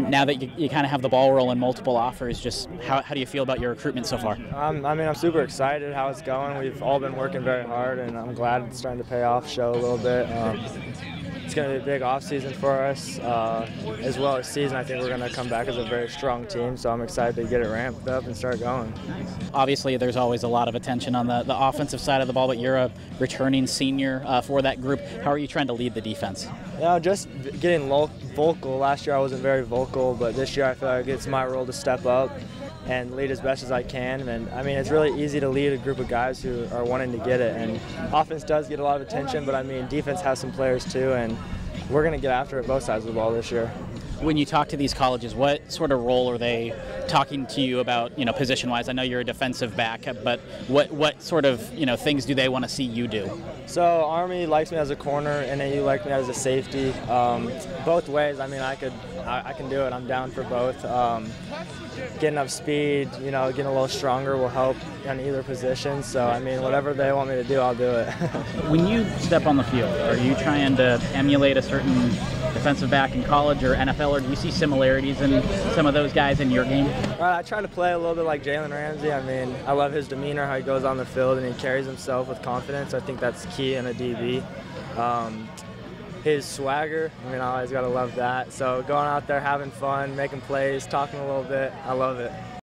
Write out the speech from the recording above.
now that you kind of have the ball rolling, multiple offers, just how do you feel about your recruitment so far? I'm super excited how it's going. We've all been working very hard, and I'm glad it's starting to pay off, show a little bit. It's going to be a big off season for us, as well as season. I think we're going to come back as a very strong team, so I'm excited to get it ramped up and start going. Obviously, there's always a lot of attention on the offensive side of the ball, but you're a returning senior for that group. How are you trying to lead the defense? Just getting vocal. Last year I wasn't very vocal, but this year I feel like it's my role to step up and lead as best as I can. And I mean, it's really easy to lead a group of guys who are wanting to get it. And offense does get a lot of attention, but I mean, defense has some players too, and we're going to get after it both sides of the ball this year. When you talk to these colleges, what sort of role are they talking to you about, position-wise? I know you're a defensive back, but what sort of, things do they want to see you do? So Army likes me as a corner, NAU likes me as a safety. Both ways, I mean, I can do it. I'm down for both. Getting up speed, getting a little stronger will help in either position. So, I mean, whatever they want me to do, I'll do it. When you step on the field, are you trying to emulate a certain defensive back in college or NFL, or do you see similarities in some of those guys in your game? I try to play a little bit like Jalen Ramsey. I mean, I love his demeanor, how he goes on the field and he carries himself with confidence. I think that's key in a DB. His swagger, I mean, I always got to love that. So going out there, having fun, making plays, talking a little bit, I love it.